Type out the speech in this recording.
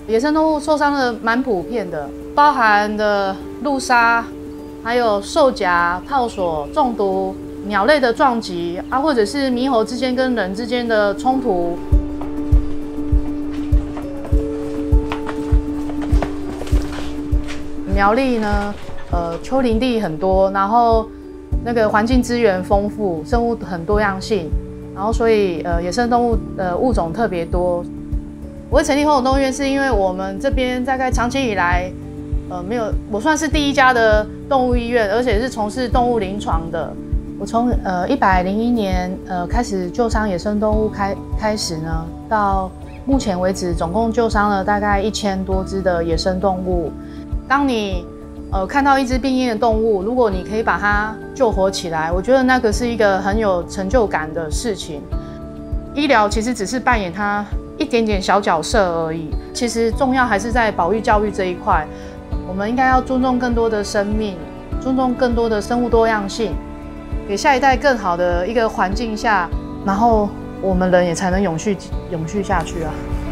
野生动物受伤的蛮普遍的，包含的路杀，还有兽夹、炮索、中毒、鸟类的撞击啊，或者是猕猴之间跟人之间的冲突。苗栗呢，丘陵地很多，然后那个环境资源丰富，生物很多样性，然后所以野生动物物种特别多。我会成立红动物园，是因为我们这边大概长期以来，没有，我算是第一家的动物医院，而且是从事动物临床的。我从101年开始救伤野生动物开始呢，到目前为止，总共救伤了大概1000多只的野生动物。当你看到一只病恹的动物，如果你可以把它救活起来，我觉得那个是一个很有成就感的事情。医疗其实只是扮演它一点点小角色而已，其实重要还是在保育教育这一块。我们应该要尊重更多的生命，尊重更多的生物多样性，给下一代更好的一个环境下，然后我们人也才能永续下去啊。